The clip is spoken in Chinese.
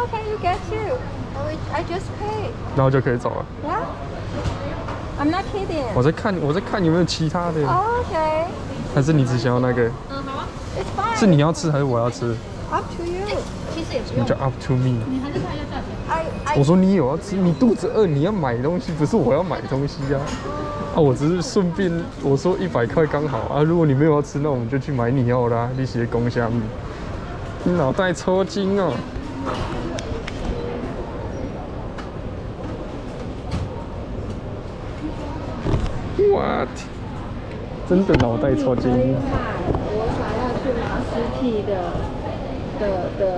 okay, you get two. I just pay. 然后就可以走了。 Yeah. I'm not kidding. 我在看有没有其他的， Okay. 还是你只想要那个？ It's fine. 是你要吃还是我要吃？ Up to you. 什么叫 up to me？ I 我说你有要吃，你肚子饿，你要买东西，不是我要买东西啊。啊，我只是顺便我说100块刚好啊。如果你没有要吃，那我们就去买你要的啊。你写公虾米？你脑袋抽筋哦。What？ 真的脑袋抽筋。 我想要去拿实体的